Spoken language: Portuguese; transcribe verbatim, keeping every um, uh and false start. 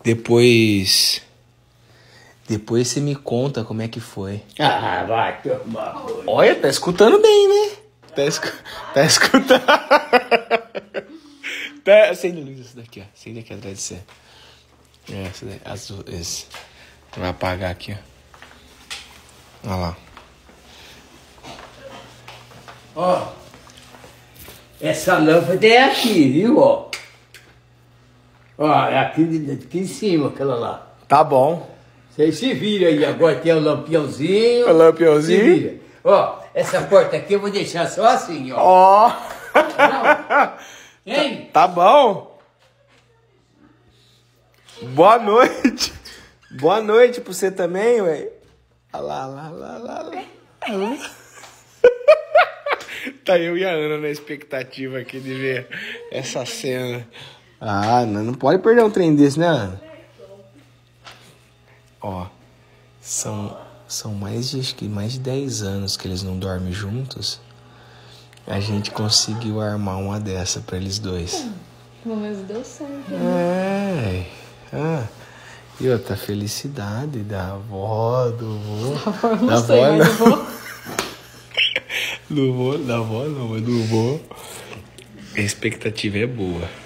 Depois... Depois você me conta como é que foi. Ah, vai tomar. Olha, tá escutando bem, né? Tá, escu... tá escutando. Tá... Acende a luz essa daqui, ó. Acende aqui atrás de você. É, essa daí. Azul, esse. Vai apagar aqui, ó. Olha lá. Ó. Essa lâmpada é aqui, viu, ó. Ó, é aqui, aqui em cima, aquela lá. Tá bom. Vocês se viram aí, agora tem o lampiãozinho. O lampiãozinho. Se vira. Ó, essa porta aqui eu vou deixar só assim, ó. Ó. Oh. Hein? Tá, tá bom. Boa noite. Boa noite pra você também, ué. Olha lá, lá, lá, lá, lá. Tá eu e a Ana na expectativa aqui de ver essa cena. Ah, não, não pode perder um trem desse, né, Ana? Ó, são, são mais de, acho que mais de dez anos que eles não dormem juntos. A gente conseguiu armar uma dessa pra eles dois. Pelo menos deu certo. É. Ah. E outra felicidade da avó, do vô. Não da sei, avó, mas eu vou... do vô, da avó não, mas do vô. A expectativa é boa.